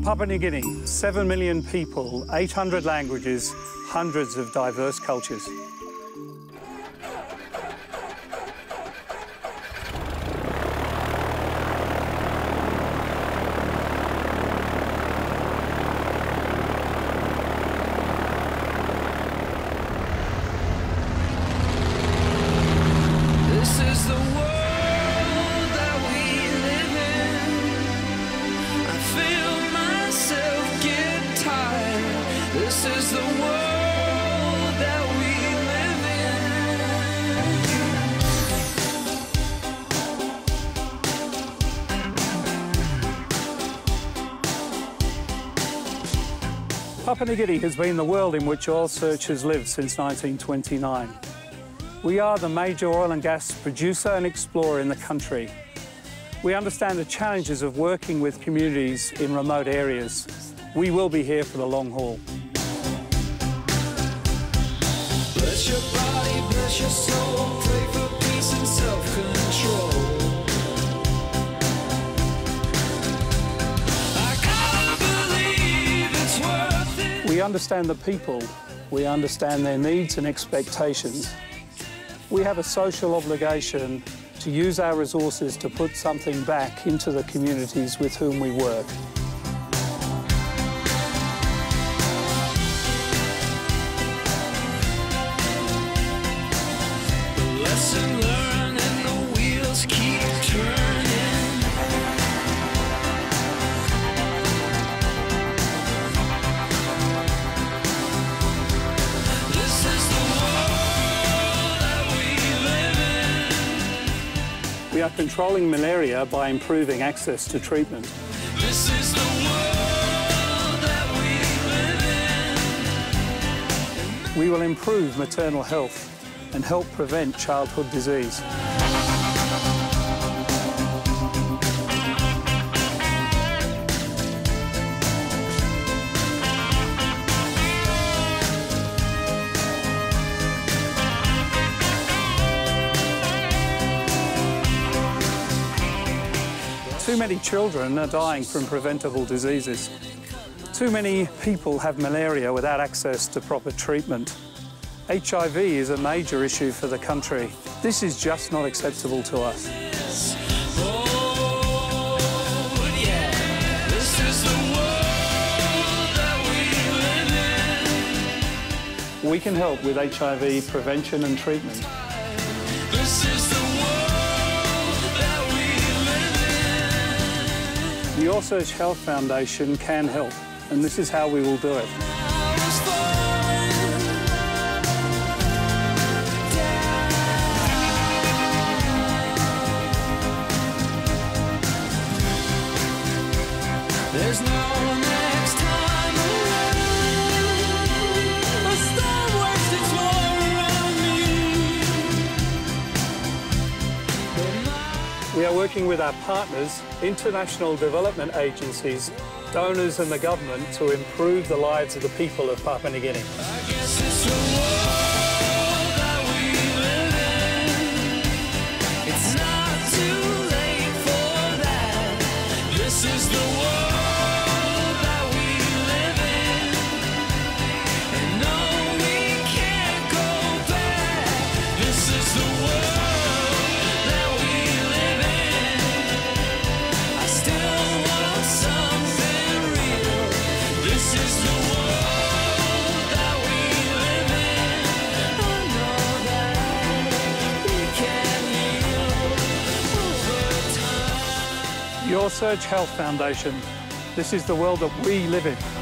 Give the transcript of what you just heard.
Papua New Guinea, 7 million people, 800 languages, hundreds of diverse cultures. This is the world that we live in. I feel myself get tired. This is the world that we live in. Papua New Guinea has been the world in which oil searchers lived since 1929. We are the major oil and gas producer and explorer in the country. We understand the challenges of working with communities in remote areas. We will be here for the long haul. Bless your body, bless your soul, pray for peace and self-control. I gotta believe it's worth it. We understand the people. We understand their needs and expectations. We have a social obligation to use our resources to put something back into the communities with whom we work. Lesson learned and the wheels keep turning. This is the world that we live in. We are controlling malaria by improving access to treatment. This is the world that we live in. We will improve maternal health and help prevent childhood disease. Too many children are dying from preventable diseases. Too many people have malaria without access to proper treatment. HIV is a major issue for the country. This is just not acceptable to us. This is the world that we live in. We can help with HIV prevention and treatment. This is the world that we live in. The Oil Search Health Foundation can help, and this is how we will do it. There's no next time around. A storm wastes its war on me. We are working with our partners, international development agencies, donors and the government to improve the lives of the people of Papua New Guinea. I guess it's the world that we live in. It's not too late for that. This is the world that we live in. And no, we can't go back. This is the world that we live in. I still want something real. This is the world that we live in. I know that we can heal over time. The Oil Search Health Foundation. This is the world that we live in.